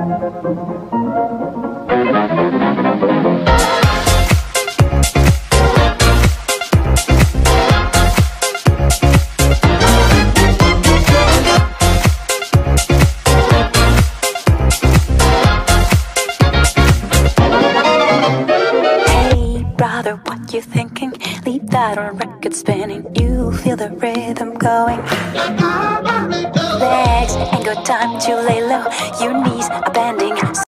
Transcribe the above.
What you thinking? Leave that on record spinning. You feel the rhythm going. Legs ain't got time to lay low. Your knees are bending.